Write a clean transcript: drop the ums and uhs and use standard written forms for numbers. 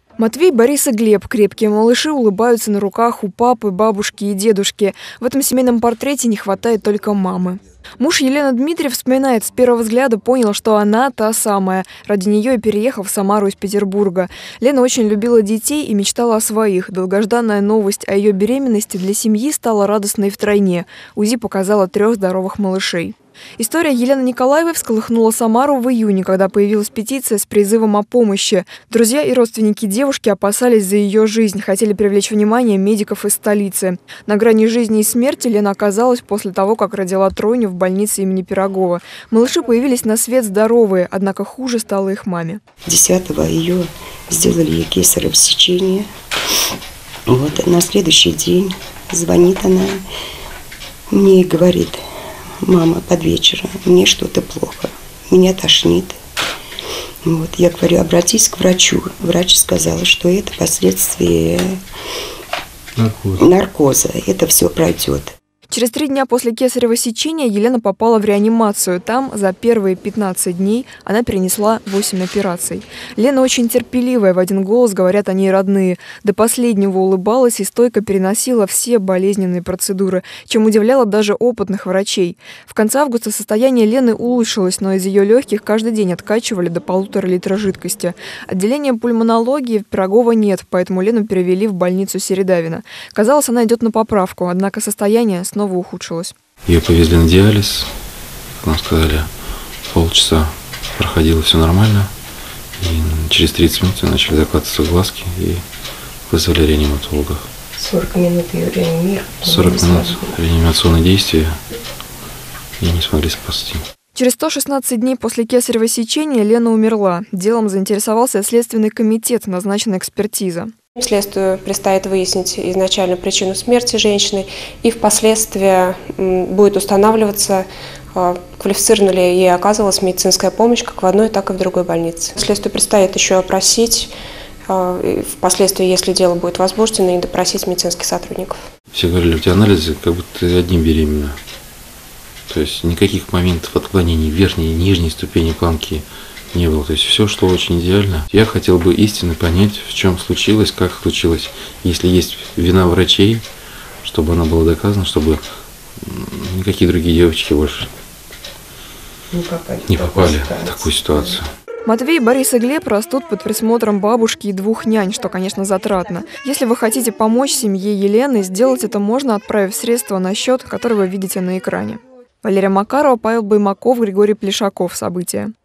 Матвей, Борис и Глеб – крепкие малыши, улыбаются на руках у папы, бабушки и дедушки. В этом семейном портрете не хватает только мамы. Муж Елены Дмитриев вспоминает, с первого взгляда понял, что она та самая. Ради нее и переехал в Самару из Петербурга. Лена очень любила детей и мечтала о своих. Долгожданная новость о ее беременности для семьи стала радостной втройне. УЗИ показала 3 здоровых малышей. История Елены Николаевой всколыхнула Самару в июне, когда появилась петиция с призывом о помощи. Друзья и родственники девушки опасались за ее жизнь, хотели привлечь внимание медиков из столицы. На грани жизни и смерти Лена оказалась после того, как родила тройню в больнице имени Пирогова. Малыши появились на свет здоровые, однако хуже стало их маме. 10 ее сделали ей кесарево сечение. Вот, на следующий день звонит она мне и говорит: мама, под вечер, мне что-то плохо, меня тошнит. Вот, я говорю, обратись к врачу. Врач сказал, что это последствия наркоза, это все пройдет. Через 3 дня после кесарево сечения Елена попала в реанимацию. Там за первые 15 дней она перенесла 8 операций. Лена очень терпеливая, в один голос говорят о ней родные. До последнего улыбалась и стойко переносила все болезненные процедуры, чем удивляла даже опытных врачей. В конце августа состояние Лены улучшилось, но из ее легких каждый день откачивали до 1,5 литра жидкости. Отделения пульмонологии в Пирогово нет, поэтому Лену перевели в больницу Середавино. Казалось, она идет на поправку, однако состояние снова ухудшилось. Ее повезли на диализ, как нам сказали, полчаса проходило все нормально. И через 30 минут начали закладываться глазки и вызвали реаниматологов. 40 минут ее реанимировали. 40 минут реанимационные действия и не смогли спасти. Через 116 дней после кесарево сечения Лена умерла. Делом заинтересовался Следственный комитет, назначена экспертиза. Следствию предстоит выяснить изначально причину смерти женщины, и впоследствии будет устанавливаться, квалифицирована ли ей оказывалась медицинская помощь как в одной, так и в другой больнице. Следствию предстоит еще опросить, впоследствии, если дело будет возбуждено, и допросить медицинских сотрудников. Все говорили, у тебя анализы, как будто ты одним беременна. То есть никаких моментов отклонений верхней и нижней ступени планки не было. То есть все шло очень идеально. Я хотел бы истинно понять, в чем случилось, как случилось. Если есть вина врачей, чтобы она была доказана, чтобы никакие другие девочки больше не попали в такую ситуацию. Матвей, Борис и Глеб растут под присмотром бабушки и 2 нянь, что, конечно, затратно. Если вы хотите помочь семье Елены, сделать это можно, отправив средства на счет, который вы видите на экране. Валерия Макарова, Павел Баймаков, Григорий Плешаков. События.